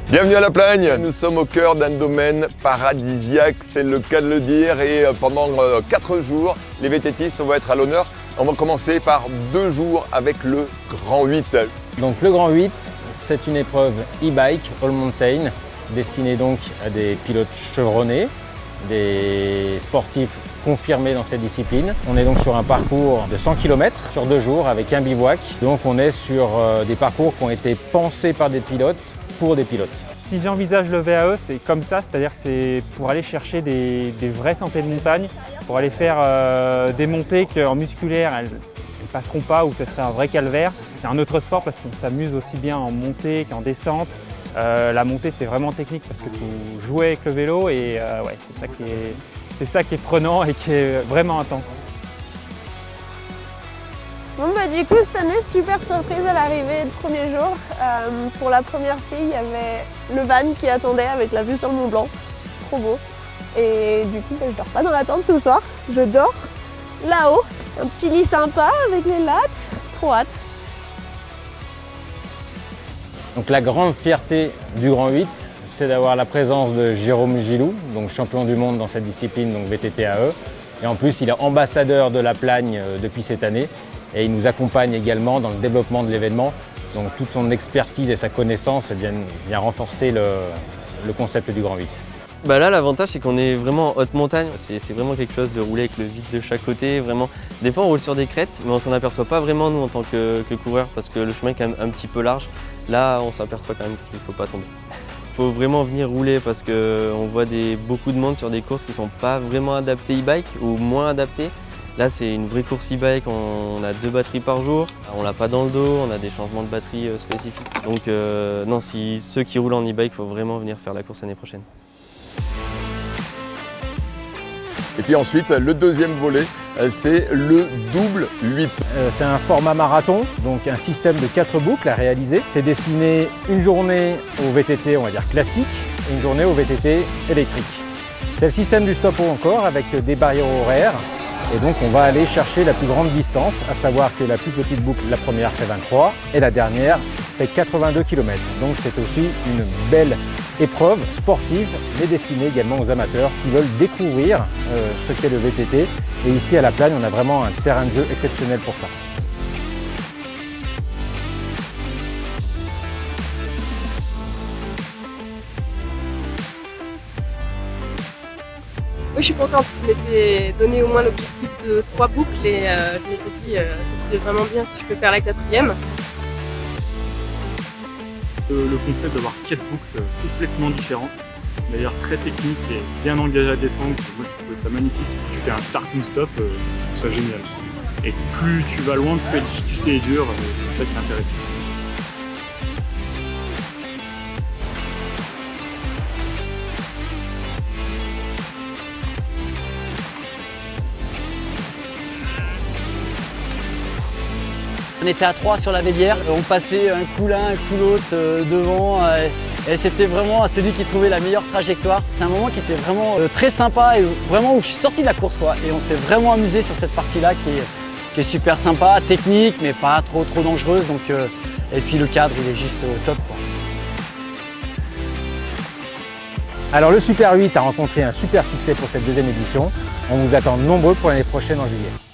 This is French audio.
Bienvenue à La Plagne, nous sommes au cœur d'un domaine paradisiaque, c'est le cas de le dire, et pendant 4 jours, les VTTistes vont être à l'honneur. On va commencer par 2 jours avec le Grand 8. Donc le Grand 8, c'est une épreuve e-bike all mountain, destinée donc à des pilotes chevronnés, des sportifs confirmés dans cette discipline. On est donc sur un parcours de 100 km sur 2 jours avec un bivouac. Donc on est sur des parcours qui ont été pensés par des pilotes pour des pilotes. Si j'envisage le VAE, c'est comme ça, c'est-à-dire que c'est pour aller chercher des vraies sentiers de montagne, pour aller faire des montées qu'en musculaire, elles ne passeront pas ou ce serait un vrai calvaire. C'est un autre sport parce qu'on s'amuse aussi bien en montée qu'en descente. La montée, c'est vraiment technique parce qu'il faut jouer avec le vélo et ouais, c'est ça qui est prenant et qui est vraiment intense. Bon bah du coup cette année, super surprise à l'arrivée du premier jour. Pour la première fille, il y avait le van qui attendait avec la vue sur le Mont Blanc. Trop beau. Et du coup, bah, je dors pas dans la tente ce soir. Je dors là-haut. Un petit lit sympa avec les lattes. Trop hâte. Donc la grande fierté du Grand 8, c'est d'avoir la présence de Jérôme Gilou, donc champion du monde dans cette discipline, donc VTT-AE. Et en plus, il est ambassadeur de La Plagne depuis cette année. Et il nous accompagne également dans le développement de l'événement. Donc toute son expertise et sa connaissance vient renforcer le concept du Grand 8. Bah là, l'avantage, c'est qu'on est vraiment en haute montagne. C'est vraiment quelque chose de rouler avec le vide de chaque côté. Vraiment. Des fois, on roule sur des crêtes, mais on s'en aperçoit pas vraiment, nous, en tant que coureurs, parce que le chemin est quand même un petit peu large. Là, on s'aperçoit quand même qu'il ne faut pas tomber. Il faut vraiment venir rouler parce qu'on voit beaucoup de monde sur des courses qui ne sont pas vraiment adaptées e-bike ou moins adaptées. Là, c'est une vraie course e-bike, on a 2 batteries par jour, on l'a pas dans le dos, on a des changements de batterie spécifiques. Donc non, si ceux qui roulent en e-bike, il faut vraiment venir faire la course l'année prochaine. Et puis ensuite, le deuxième volet, c'est le double 8. C'est un format marathon, donc un système de 4 boucles à réaliser. C'est destiné une journée au VTT, on va dire classique, et une journée au VTT électrique. C'est le système du stop ou encore avec des barrières horaires. Et donc on va aller chercher la plus grande distance, à savoir que la plus petite boucle, la première, fait 23 et la dernière fait 82 km. Donc c'est aussi une belle épreuve sportive, mais destinée également aux amateurs qui veulent découvrir ce qu'est le VTT. Et ici à La Plagne, on a vraiment un terrain de jeu exceptionnel pour ça. Oui, je suis contente. Je m'étais donné au moins l'objectif de 3 boucles et je m'étais dit ce serait vraiment bien si je peux faire la 4e. Le concept d'avoir 4 boucles complètement différentes, d'ailleurs très technique et bien engagé à descendre, moi je trouvais ça magnifique. Tu fais un start ou stop, je trouve ça génial. Et plus tu vas loin, plus la difficulté est dure, c'est ça qui est intéressant. On était à 3 sur la Vélière, on passait un coup l'un, un coup l'autre devant et c'était vraiment celui qui trouvait la meilleure trajectoire. C'est un moment qui était vraiment très sympa et vraiment où je suis sorti de la course quoi. Et on s'est vraiment amusé sur cette partie-là qui est super sympa, technique mais pas trop dangereuse. Donc, et puis le cadre il est juste top quoi. Alors le Super 8 a rencontré un super succès pour cette deuxième édition. On vous attend nombreux pour l'année prochaine en juillet.